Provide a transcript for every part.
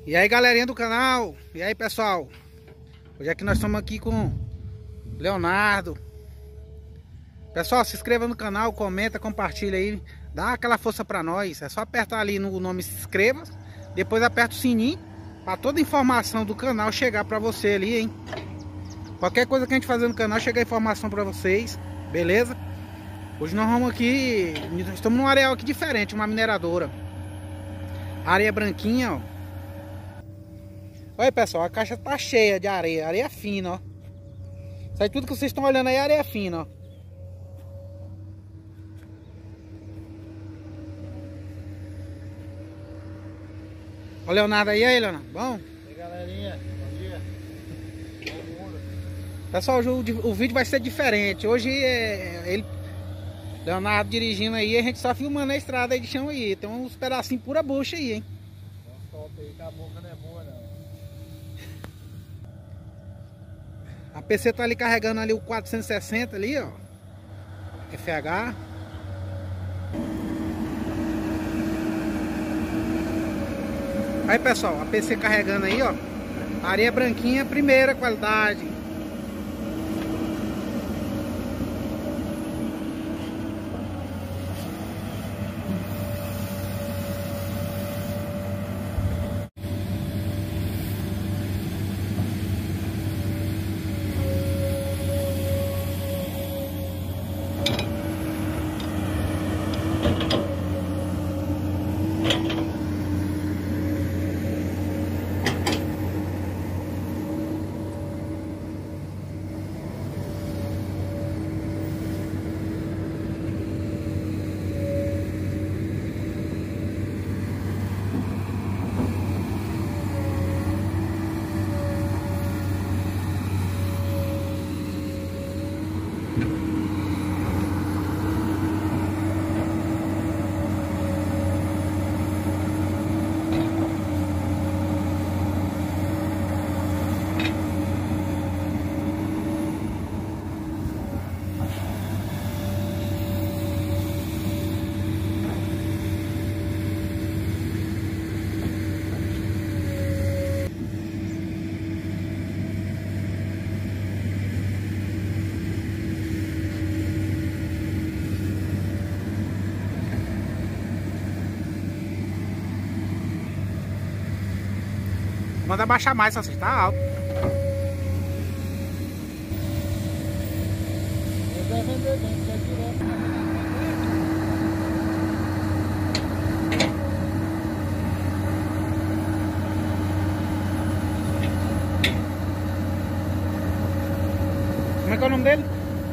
E aí, galerinha do canal, e aí, pessoal, hoje aqui nós estamos aqui com Leonardo. Pessoal, se inscreva no canal, comenta, compartilha aí, dá aquela força pra nós. É só apertar ali no nome se inscreva, depois aperta o sininho para toda informação do canal chegar pra você ali, hein. Qualquer coisa que a gente fazer no canal, chega a informação pra vocês, beleza? Hoje nós vamos aqui, nós estamos num areal aqui diferente, uma mineradora. Areia branquinha, ó. Olha, pessoal, a caixa tá cheia de areia, areia fina, ó. Isso aí tudo que vocês estão olhando aí é areia fina, ó. Ó o Leonardo aí, Leonardo, bom? E aí, galerinha, bom dia. Bom mundo. Pessoal, hoje o vídeo vai ser diferente. Hoje Leonardo dirigindo aí, a gente só filmando a estrada aí de chão aí. Tem uns pedacinhos pura bucha aí, hein? Um top aí, que a boca não é boa, não. A PC tá ali carregando ali o 460 ali, ó. FH. Aí, pessoal, a PC carregando aí, ó. Areia branquinha, primeira qualidade. Manda baixar mais, só se tá alto. Eu já vender bem, quer direto. Como é que é o nome dele?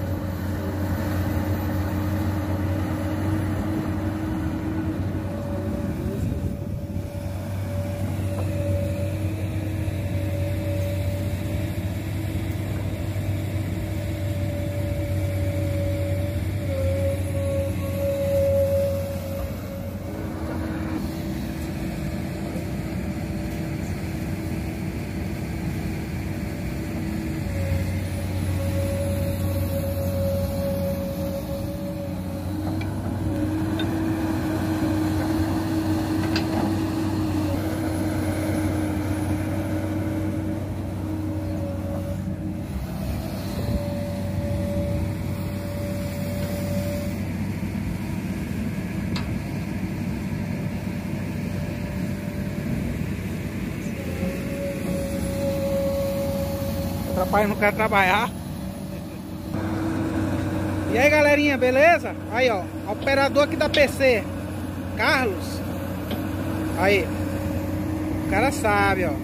Rapaz, não quer trabalhar. E aí, galerinha, beleza? Aí, ó, operador aqui da PC, Carlos. Aí, o cara sabe, ó.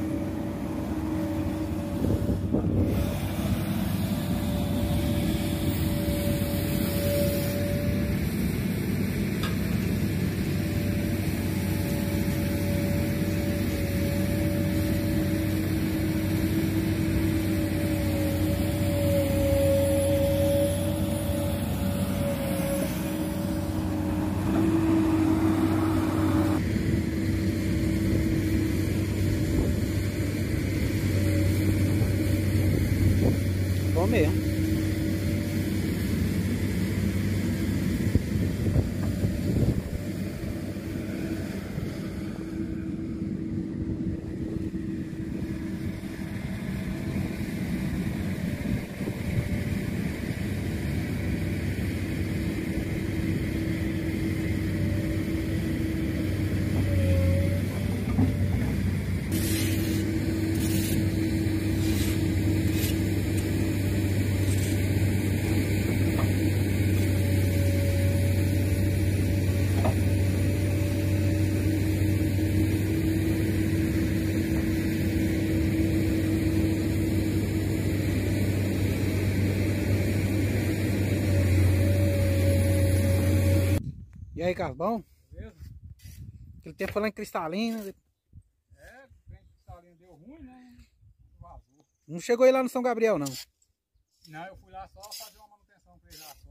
Bom mesmo. aí, Carlos, bom? Beleza? Aquele tempo falando em cristalina. É, o trem de cristalina deu ruim, né? Vazou. Não chegou aí lá no São Gabriel, não. Não, eu fui lá só fazer uma manutenção pra ele lá.